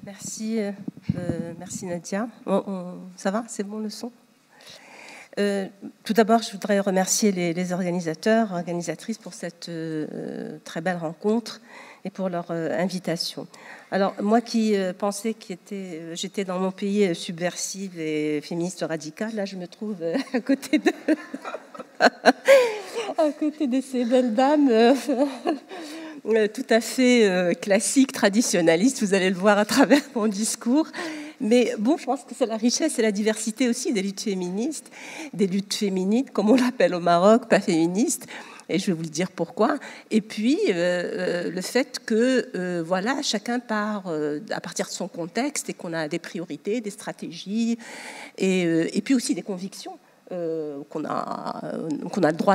Merci, merci Nadia. Ça va? C'est bon le son? Tout d'abord, je voudrais remercier les organisateurs, organisatrices pour cette très belle rencontre et pour leur invitation. Alors, moi qui pensais que j'étais dans mon pays subversive et féministe radicale, là, je me trouve à côté de, à côté de ces belles dames tout à fait classiques, traditionnalistes. Vous allez le voir à travers mon discours. Mais bon, je pense que c'est la richesse et la diversité aussi des luttes féministes, des luttes féminines, comme on l'appelle au Maroc, pas féministes. Et je vais vous le dire pourquoi. Et puis, le fait que, voilà, chacun part à partir de son contexte et qu'on a des priorités, des stratégies et puis aussi des convictions qu'on a le droit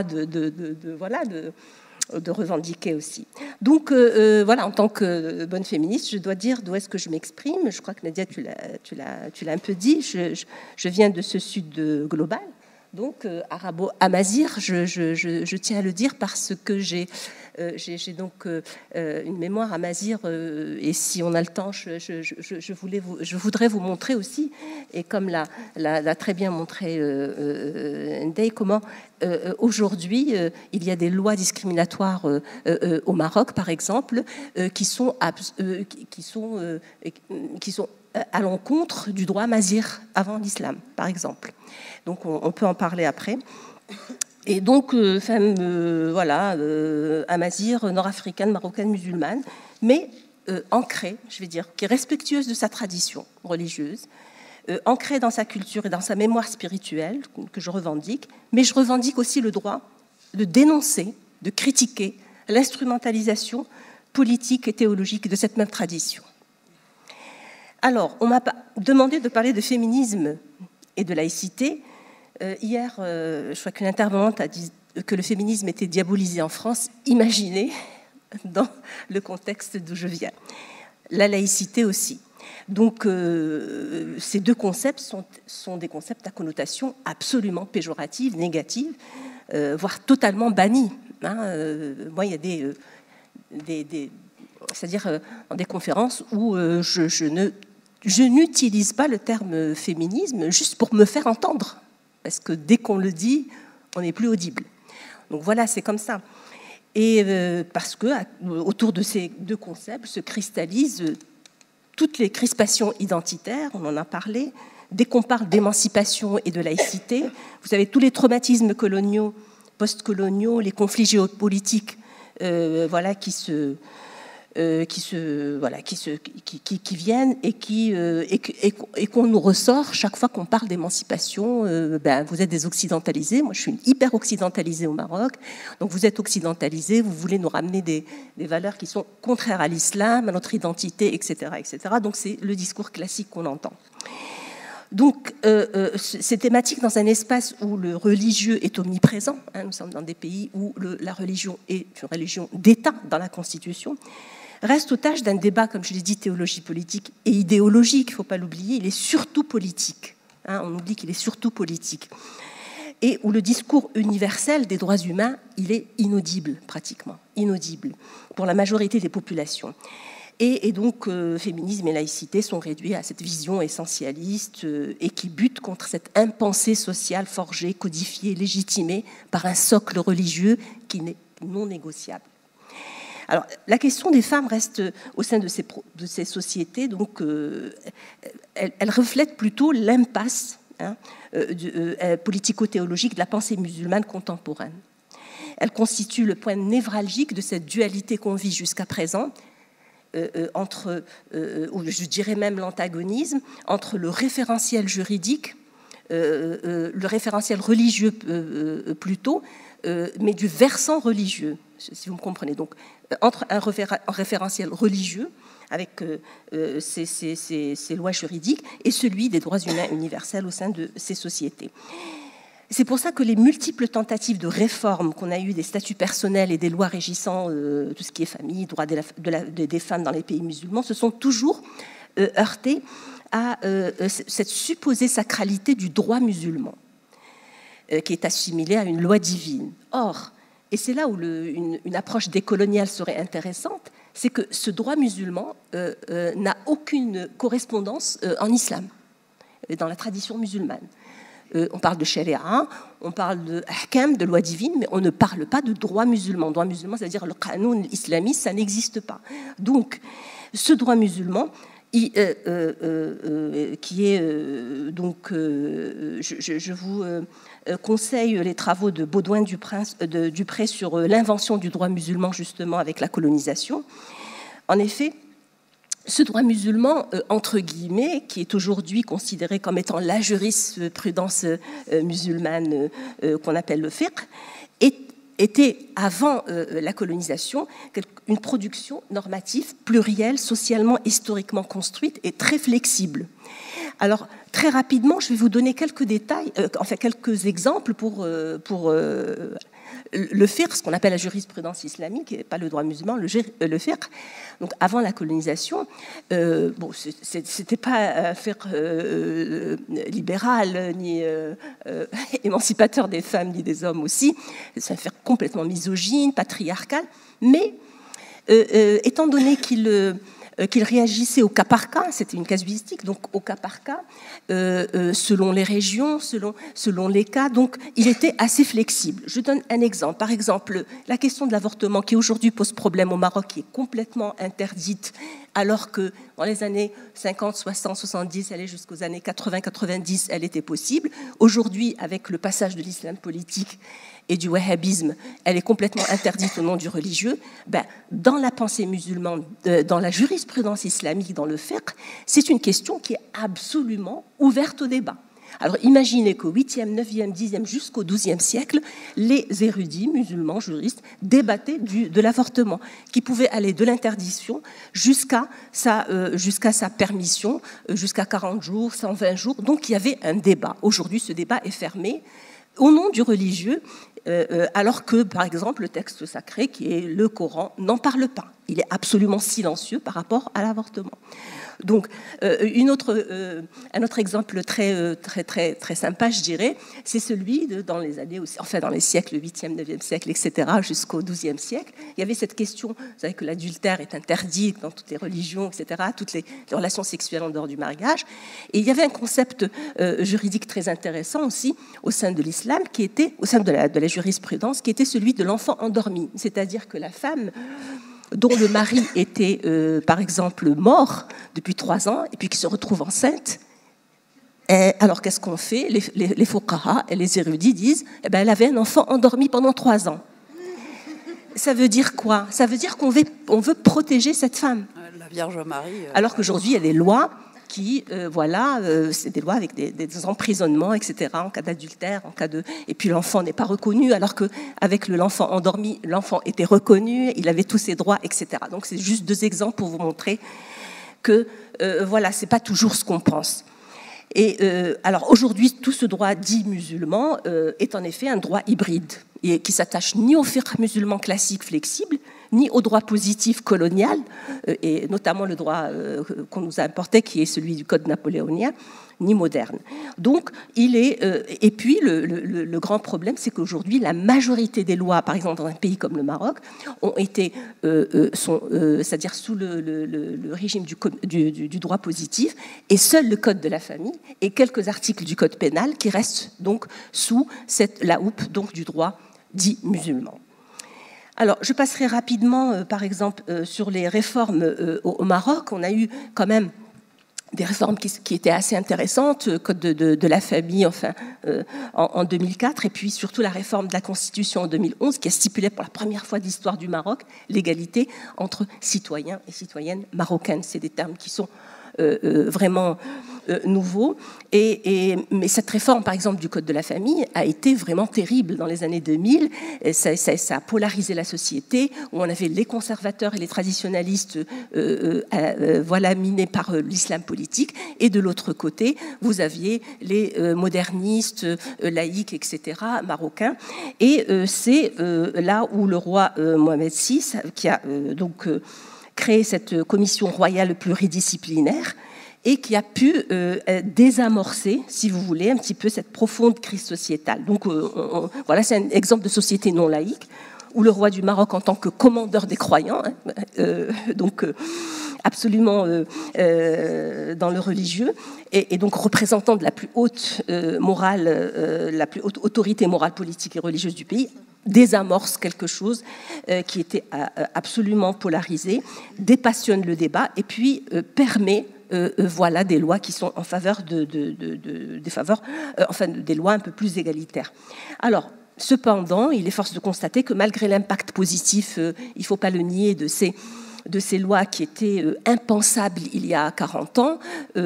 de revendiquer aussi. Donc, voilà, en tant que bonne féministe, je dois dire d'où est-ce que je m'exprime. Je crois que Nadia, tu l'as un peu dit. Je viens de ce sud global, donc arabo-amazigh. Je tiens à le dire parce que j'ai donc une mémoire amazigh et si on a le temps, je voudrais vous montrer aussi, et comme l'a très bien montré Ndeye, comment aujourd'hui il y a des lois discriminatoires au Maroc, par exemple, qui sont à l'encontre du droit amazigh avant l'islam, par exemple. Donc on peut en parler après. Et donc, femme, voilà, amazigh, nord-africaine, marocaine, musulmane, mais ancrée, je vais dire, qui est respectueuse de sa tradition religieuse, ancrée dans sa culture et dans sa mémoire spirituelle, que je revendique, mais je revendique aussi le droit de dénoncer, de critiquer l'instrumentalisation politique et théologique de cette même tradition. Alors, on m'a demandé de parler de féminisme et de laïcité. Hier, je crois qu'une intervenante a dit que le féminisme était diabolisé en France. Imaginez dans le contexte d'où je viens. La laïcité aussi. Donc, ces deux concepts sont des concepts à connotation absolument péjorative, négative, voire totalement bannis. Moi, il y a c'est-à-dire dans des conférences où je n'utilise pas le terme féminisme juste pour me faire entendre. Parce que dès qu'on le dit, on n'est plus audible. Donc voilà, c'est comme ça. Et parce que autour de ces deux concepts se cristallisent toutes les crispations identitaires, on en a parlé. Dès qu'on parle d'émancipation et de laïcité, vous savez, tous les traumatismes coloniaux, post-coloniaux, les conflits géopolitiques, voilà, qui viennent et qu'on nous ressort chaque fois qu'on parle d'émancipation. Vous êtes des occidentalisés, moi je suis une hyper occidentalisée au Maroc, donc vous êtes occidentalisés, vous voulez nous ramener des valeurs qui sont contraires à l'islam, à notre identité, etc., etc. Donc c'est le discours classique qu'on entend. Donc, ces thématiques dans un espace où le religieux est omniprésent, nous sommes dans des pays où la religion est une religion d'État dans la Constitution, reste otage d'un débat, comme je l'ai dit, théologie politique et idéologique, il ne faut pas l'oublier, il est surtout politique. On oublie qu'il est surtout politique. Et où le discours universel des droits humains, il est inaudible, pratiquement, inaudible, pour la majorité des populations. Et donc, féminisme et laïcité sont réduits à cette vision essentialiste et qui bute contre cette impensée sociale forgée, codifiée, légitimée par un socle religieux qui n'est non négociable. Alors, la question des femmes reste au sein de ces sociétés, donc elle reflète plutôt l'impasse politico-théologique de la pensée musulmane contemporaine. Elle constitue le point névralgique de cette dualité qu'on vit jusqu'à présent, entre, ou je dirais même l'antagonisme, entre le référentiel juridique, le référentiel religieux plutôt, mais du versant religieux, si vous me comprenez. Donc, entre un référentiel religieux avec ces lois juridiques et celui des droits humains universels au sein de ces sociétés. C'est pour ça que les multiples tentatives de réforme qu'on a eues des statuts personnels et des lois régissant tout ce qui est famille, droits des femmes dans les pays musulmans se sont toujours heurtées à cette supposée sacralité du droit musulman qui est assimilée à une loi divine. Or, et c'est là où une approche décoloniale serait intéressante, c'est que ce droit musulman n'a aucune correspondance en islam, dans la tradition musulmane. On parle de sharia, on parle de ahkam, de loi divine, mais on ne parle pas de droit musulman. Droit musulman, c'est-à-dire le qanoun islamiste, ça n'existe pas. Donc, ce droit musulman, qui est donc, je vous conseille les travaux de Baudouin Dupré sur l'invention du droit musulman justement avec la colonisation. En effet, ce droit musulman, entre guillemets, qui est aujourd'hui considéré comme étant la jurisprudence musulmane qu'on appelle le fiqh, était, avant la colonisation, une production normative plurielle, socialement, historiquement construite et très flexible. Alors, très rapidement, je vais vous donner quelques détails, enfin quelques exemples pour le fiqh, ce qu'on appelle la jurisprudence islamique, et pas le droit musulman, le fiqh. Donc, avant la colonisation, bon, c'était pas un fiqh libéral, ni émancipateur des femmes, ni des hommes aussi. C'est un fiqh complètement misogyne, patriarcal, mais étant donné qu'il réagissait au cas par cas, c'était une casuistique, donc au cas par cas, selon les régions, selon les cas, donc il était assez flexible. Je donne un exemple. Par exemple, la question de l'avortement qui aujourd'hui pose problème au Maroc, qui est complètement interdite, alors que dans les années 50, 60, 70, elle est jusqu'aux années 80, 90, elle était possible. Aujourd'hui, avec le passage de l'islam politique et du wahhabisme, elle est complètement interdite au nom du religieux. Dans la pensée musulmane, dans la jurisprudence islamique, dans le fiqh, c'est une question qui est absolument ouverte au débat. Alors imaginez qu'au 8e, 9e, 10e jusqu'au 12e siècle, les érudits musulmans, juristes, débattaient de l'avortement, qui pouvait aller de l'interdiction jusqu'à sa permission, jusqu'à 40 jours, 120 jours. Donc il y avait un débat. Aujourd'hui, ce débat est fermé au nom du religieux, alors que, par exemple, le texte sacré, qui est le Coran, n'en parle pas. Il est absolument silencieux par rapport à l'avortement. Donc, un autre exemple très sympa, je dirais, c'est celui dans les années, enfin dans les siècles 8e, 9e siècle, etc., jusqu'au 12e siècle. Il y avait cette question, vous savez que l'adultère est interdit dans toutes les religions, etc., toutes les relations sexuelles en dehors du mariage. Et il y avait un concept juridique très intéressant aussi au sein de l'islam, qui était, au sein de la jurisprudence, qui était celui de l'enfant endormi. C'est-à-dire que la femme dont le mari était, par exemple, mort depuis 3 ans, et puis qui se retrouve enceinte. Alors, qu'est-ce qu'on fait ? Les fuqaha et les érudits disent elle avait un enfant endormi pendant 3 ans. Ça veut dire quoi ? Ça veut dire qu'on veut protéger cette femme. La Vierge Marie. Alors qu'aujourd'hui, il y a des lois qui, c'est des lois avec des emprisonnements, etc., en cas d'adultère, et puis l'enfant n'est pas reconnu, alors qu'avec l'enfant endormi, l'enfant était reconnu, il avait tous ses droits, etc. Donc c'est juste 2 exemples pour vous montrer que, c'est pas toujours ce qu'on pense. Et alors aujourd'hui, tout ce droit dit musulman est en effet un droit hybride, et qui s'attache ni au fiqh musulman classique flexible, ni au droit positif colonial, et notamment le droit qu'on nous a importé, qui est celui du code napoléonien, ni moderne. Donc, et puis, le grand problème, c'est qu'aujourd'hui, la majorité des lois, par exemple dans un pays comme le Maroc, ont été, c'est-à-dire sous le régime du droit positif, et seul le code de la famille et quelques articles du code pénal qui restent donc sous la houppe donc, du droit dit musulman. Alors, je passerai rapidement, par exemple, sur les réformes au Maroc. On a eu quand même des réformes qui étaient assez intéressantes, code de la famille, en 2004, et puis surtout la réforme de la Constitution en 2011, qui a stipulé pour la première fois de l'histoire du Maroc l'égalité entre citoyens et citoyennes marocaines. C'est des termes qui sont vraiment nouveaux. Mais cette réforme, par exemple, du Code de la famille a été vraiment terrible dans les années 2000. Ça a polarisé la société, où on avait les conservateurs et les traditionalistes minés par l'islam politique. Et de l'autre côté, vous aviez les modernistes, laïcs, etc., marocains. Et c'est là où le roi Mohamed VI, qui a créé cette commission royale pluridisciplinaire, et qui a pu désamorcer, si vous voulez, un petit peu cette profonde crise sociétale. Donc voilà, c'est un exemple de société non laïque ou le roi du Maroc en tant que commandeur des croyants, donc absolument dans le religieux, et donc représentant de la plus haute morale, la plus haute autorité morale, politique et religieuse du pays, désamorce quelque chose qui était absolument polarisé, dépassionne le débat et puis permet voilà des lois qui sont en faveur des lois un peu plus égalitaires. Alors, cependant, il est force de constater que malgré l'impact positif, il ne faut pas le nier, de ces lois qui étaient impensables il y a 40 ans,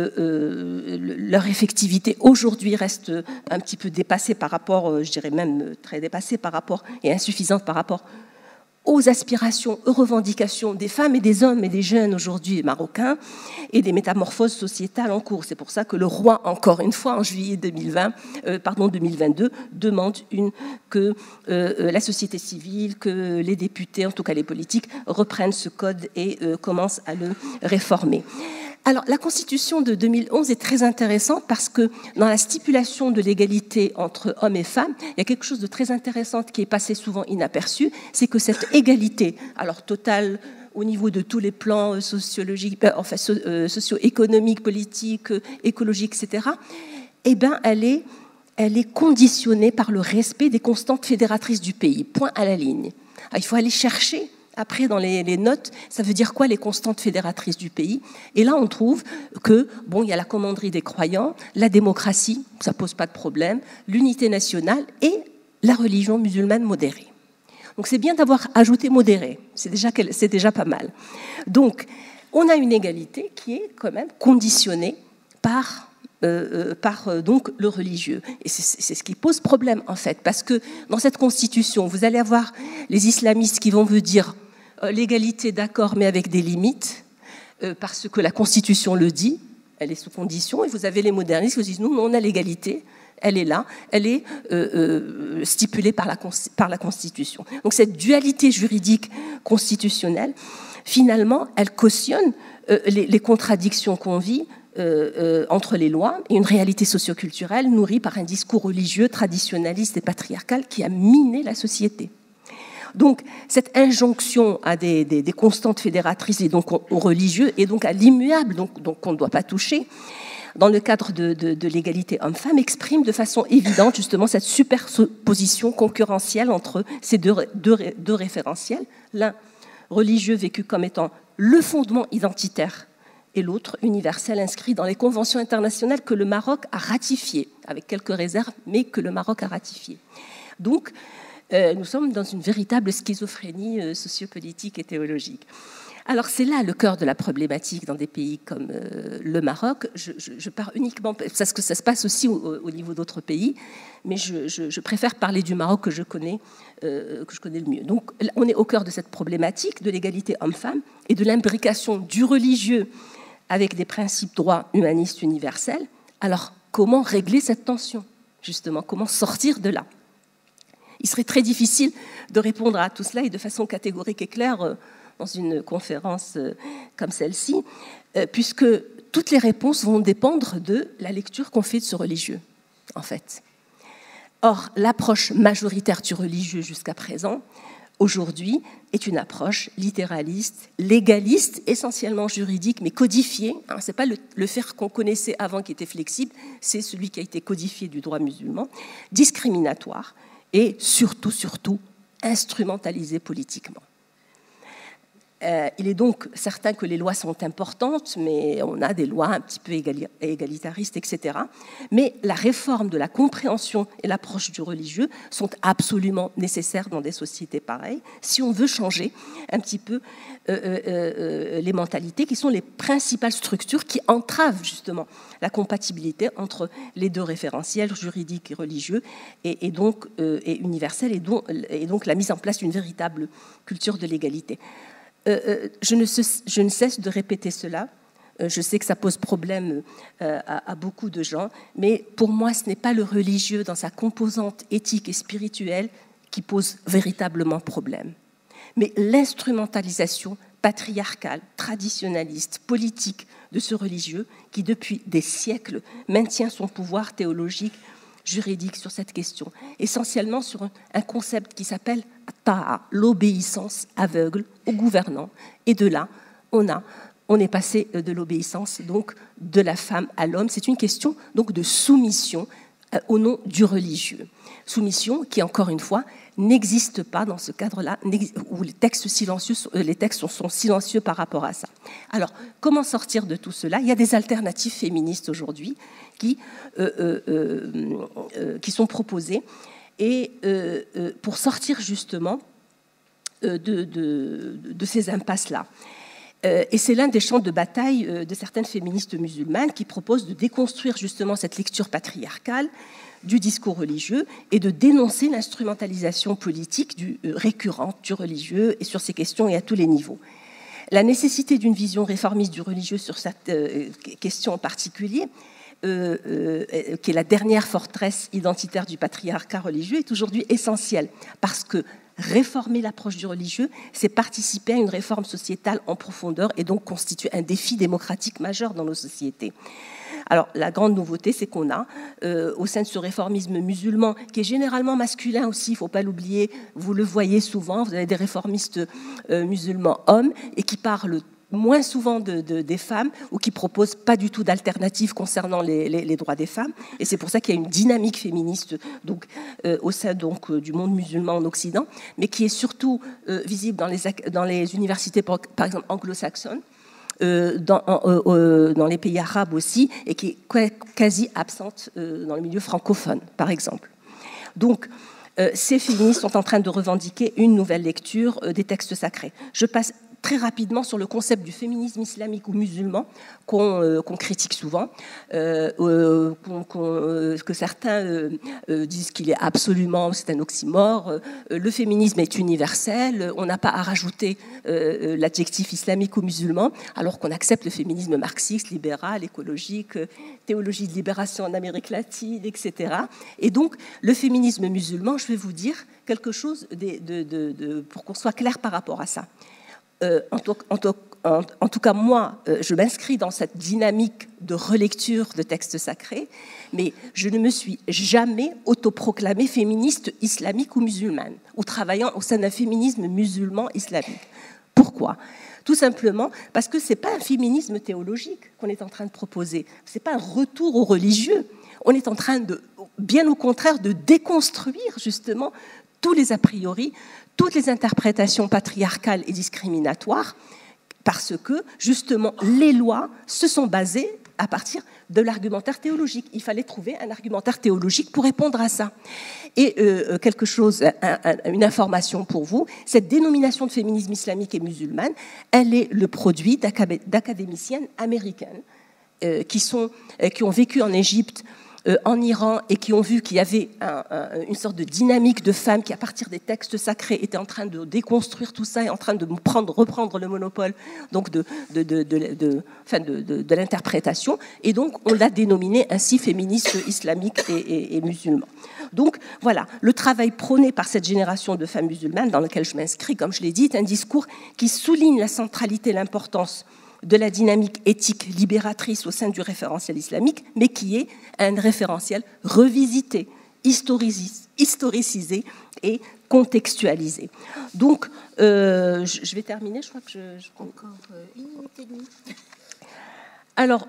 leur effectivité aujourd'hui reste un petit peu dépassée par rapport, je dirais même très dépassée par rapport, et insuffisante par rapport aux aspirations, aux revendications des femmes et des hommes et des jeunes aujourd'hui marocains et des métamorphoses sociétales en cours. C'est pour ça que le roi, encore une fois, en juillet 2022, demande que la société civile, que les députés, en tout cas les politiques, reprennent ce code et commencent à le réformer. Alors, la Constitution de 2011 est très intéressante parce que dans la stipulation de l'égalité entre hommes et femmes, il y a quelque chose de très intéressant qui est passé souvent inaperçu, c'est que cette égalité, alors totale au niveau de tous les plans sociologiques, socio-économiques, politiques, écologiques, etc., eh bien, elle est conditionnée par le respect des constantes fédératrices du pays, point à la ligne. Alors, il faut aller chercher. Après, dans les notes, ça veut dire quoi les constantes fédératrices du pays? Et là, on trouve que, bon, il y a la commanderie des croyants, la démocratie, ça pose pas de problème, l'unité nationale et la religion musulmane modérée. Donc, c'est bien d'avoir ajouté modérée, c'est déjà pas mal. Donc, on a une égalité qui est quand même conditionnée par donc le religieux. Et c'est ce qui pose problème, en fait, parce que dans cette constitution, vous allez avoir les islamistes qui vont vous dire l'égalité, d'accord, mais avec des limites, parce que la Constitution le dit, elle est sous condition, et vous avez les modernistes qui vous disent, nous, on a l'égalité, elle est là, elle est stipulée par la Constitution. Donc cette dualité juridique constitutionnelle, finalement, elle cautionne les contradictions qu'on vit entre les lois et une réalité socioculturelle nourrie par un discours religieux, traditionnaliste et patriarcal qui a miné la société. Donc, cette injonction à des constantes fédératrices et donc aux religieux et donc à l'immuable, donc qu'on ne doit pas toucher, dans le cadre de l'égalité homme-femme, exprime de façon évidente justement cette superposition concurrentielle entre ces deux référentiels, l'un religieux vécu comme étant le fondement identitaire et l'autre universel inscrit dans les conventions internationales que le Maroc a ratifiées, avec quelques réserves, mais que le Maroc a ratifiées. Donc, nous sommes dans une véritable schizophrénie sociopolitique et théologique. Alors c'est là le cœur de la problématique dans des pays comme le Maroc. Je pars uniquement, parce que ça se passe aussi au niveau d'autres pays, mais je préfère parler du Maroc que je connais le mieux. Donc on est au cœur de cette problématique de l'égalité homme-femme et de l'imbrication du religieux avec des principes droits humanistes universels. Alors comment régler cette tension, justement? Comment sortir de là? Il serait très difficile de répondre à tout cela et de façon catégorique et claire dans une conférence comme celle-ci, puisque toutes les réponses vont dépendre de la lecture qu'on fait de ce religieux, en fait. Or, l'approche majoritaire du religieux jusqu'à présent, aujourd'hui, est une approche littéraliste, légaliste, essentiellement juridique, mais codifiée. Ce n'est pas le faire qu'on connaissait avant qui était flexible, c'est celui qui a été codifié du droit musulman, discriminatoire, et surtout, instrumentalisé politiquement. Il est donc certain que les lois sont importantes, mais on a des lois un petit peu égalitaristes, etc. Mais la réforme de la compréhension et l'approche du religieux sont absolument nécessaires dans des sociétés pareilles, si on veut changer un petit peu les mentalités, qui sont les principales structures qui entravent justement la compatibilité entre les deux référentiels juridiques et religieux, et donc universels, et donc la mise en place d'une véritable culture de l'égalité. Je ne cesse de répéter cela. Je sais que ça pose problème à beaucoup de gens, mais pour moi, ce n'est pas le religieux dans sa composante éthique et spirituelle qui pose véritablement problème, mais l'instrumentalisation patriarcale, traditionnaliste, politique de ce religieux qui, depuis des siècles, maintient son pouvoir théologique, juridique sur cette question, essentiellement sur un concept qui s'appelle ta'a, l'obéissance aveugle aux gouvernants. Et de là, on est passé de l'obéissance donc de la femme à l'homme. C'est une question donc de soumission au nom du religieux. Soumission qui, encore une fois, n'existe pas dans ce cadre-là, où les textes sont silencieux par rapport à ça. Alors, comment sortir de tout cela? Il y a des alternatives féministes aujourd'hui qui sont proposées, et pour sortir justement de ces impasses-là. Et c'est l'un des champs de bataille de certaines féministes musulmanes qui proposent de déconstruire justement cette lecture patriarcale du discours religieux et de dénoncer l'instrumentalisation politique récurrente du religieux et sur ces questions et à tous les niveaux. La nécessité d'une vision réformiste du religieux sur cette question en particulier, qui est la dernière forteresse identitaire du patriarcat religieux, est aujourd'hui essentielle parce que réformer l'approche du religieux, c'est participer à une réforme sociétale en profondeur et donc constituer un défi démocratique majeur dans nos sociétés. Alors, la grande nouveauté, c'est qu'on a, au sein de ce réformisme musulman, qui est généralement masculin aussi, il ne faut pas l'oublier, vous le voyez souvent, vous avez des réformistes musulmans hommes, et qui parlent moins souvent des femmes, ou qui proposent pas du tout d'alternatives concernant les droits des femmes. Et c'est pour ça qu'il y a une dynamique féministe donc, au sein donc, du monde musulman en Occident, mais qui est surtout visible dans les universités, par exemple anglo-saxonnes, dans les pays arabes aussi, et qui est quasi absente dans le milieu francophone, par exemple. Donc, ces féministes sont en train de revendiquer une nouvelle lecture des textes sacrés. Je passe très rapidement sur le concept du féminisme islamique ou musulman qu'on critique souvent, que certains disent qu'il est absolument, c'est un oxymore. Le féminisme est universel, on n'a pas à rajouter l'adjectif islamique ou musulman, alors qu'on accepte le féminisme marxiste, libéral, écologique, théologie de libération en Amérique latine, etc. Et donc, le féminisme musulman, je vais vous dire quelque chose pour qu'on soit clair par rapport à ça. En tout cas, moi, je m'inscris dans cette dynamique de relecture de textes sacrés, mais je ne me suis jamais autoproclamée féministe islamique ou musulmane, ou travaillant au sein d'un féminisme musulman islamique. Pourquoi ? Tout simplement parce que ce n'est pas un féminisme théologique qu'on est en train de proposer, ce n'est pas un retour au religieux. On est en train bien au contraire, de déconstruire justement tous les a priori, toutes les interprétations patriarcales et discriminatoires, parce que, justement, les lois se sont basées à partir de l'argumentaire théologique. Il fallait trouver un argumentaire théologique pour répondre à ça. Et une information pour vous, cette dénomination de féminisme islamique et musulmane, elle est le produit d'académiciennes américaines qui ont vécu en Égypte, en Iran, et qui ont vu qu'il y avait une sorte de dynamique de femmes qui, à partir des textes sacrés, étaient en train de déconstruire tout ça et en train de reprendre le monopole donc de l'interprétation. Et donc, on l'a dénominé ainsi féministe islamique et musulman. Donc, voilà, le travail prôné par cette génération de femmes musulmanes, dans lequel je m'inscris, comme je l'ai dit, est un discours qui souligne la centralité, l'importance de la dynamique éthique libératrice au sein du référentiel islamique, mais qui est un référentiel revisité, historicisé et contextualisé. Donc, je vais terminer, je crois que Encore une minute et demie. Alors,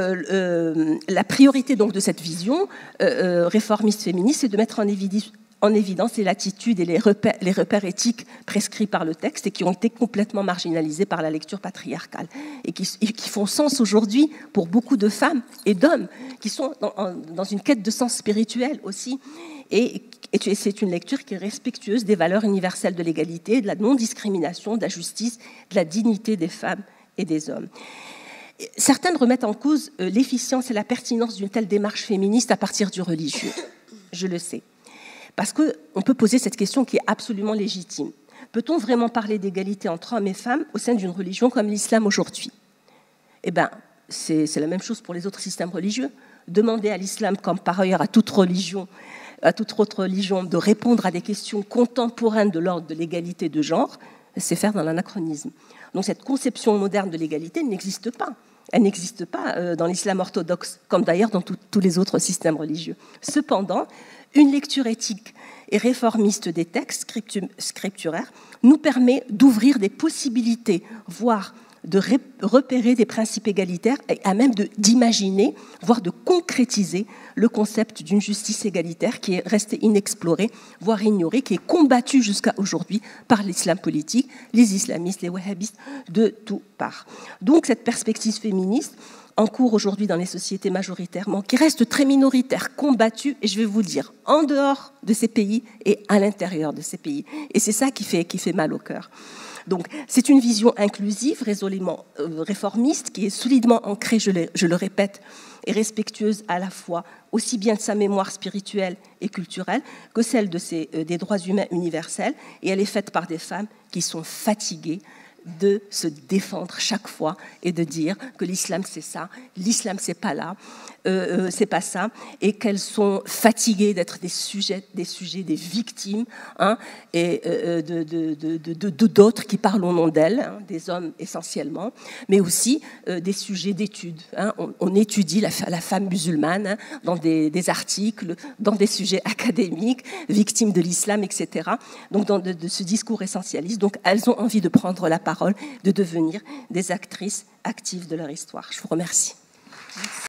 la priorité donc, de cette vision réformiste féministe, c'est de mettre en évidence les latitudes et les repères éthiques prescrits par le texte et qui ont été complètement marginalisés par la lecture patriarcale et qui font sens aujourd'hui pour beaucoup de femmes et d'hommes qui sont dans une quête de sens spirituel aussi. Et c'est une lecture qui est respectueuse des valeurs universelles de l'égalité, de la non-discrimination, de la justice, de la dignité des femmes et des hommes. Certaines remettent en cause l'efficience et la pertinence d'une telle démarche féministe à partir du religieux. Je le sais. Parce qu'on peut poser cette question qui est absolument légitime. Peut-on vraiment parler d'égalité entre hommes et femmes au sein d'une religion comme l'islam aujourd'hui ? Eh bien, c'est la même chose pour les autres systèmes religieux. Demander à l'islam, comme par ailleurs à toute autre religion, de répondre à des questions contemporaines de l'ordre de l'égalité de genre, c'est faire dans l'anachronisme. Donc cette conception moderne de l'égalité n'existe pas. Elle n'existe pas dans l'islam orthodoxe, comme d'ailleurs dans tous les autres systèmes religieux. Cependant, une lecture éthique et réformiste des textes scripturaires nous permet d'ouvrir des possibilités, voire de repérer des principes égalitaires et à même d'imaginer, voire de concrétiser le concept d'une justice égalitaire qui est resté inexploré, voire ignoré, qui est combattu jusqu'à aujourd'hui par l'islam politique, les islamistes, les wahhabistes, de toutes parts. Donc cette perspective féministe, en cours aujourd'hui dans les sociétés majoritairement, qui reste très minoritaire, combattue, et je vais vous le dire, en dehors de ces pays et à l'intérieur de ces pays. Et c'est ça qui fait mal au cœur. Donc, c'est une vision inclusive, résolument réformiste, qui est solidement ancrée, je le répète, et respectueuse à la fois aussi bien de sa mémoire spirituelle et culturelle que celle des droits humains universels. Et elle est faite par des femmes qui sont fatiguées de se défendre chaque fois et de dire que l'islam c'est ça, l'islam c'est pas là, c'est pas ça, et qu'elles sont fatiguées d'être des sujets, des victimes, hein, et d'autres qui parlent au nom d'elles, hein, des hommes essentiellement, mais aussi des sujets d'études. Hein. On étudie la femme musulmane, hein, dans des articles, dans des sujets académiques, victimes de l'islam, etc. Donc de ce discours essentialiste. Donc elles ont envie de prendre la parole, de devenir des actrices actives de leur histoire. Je vous remercie. Merci.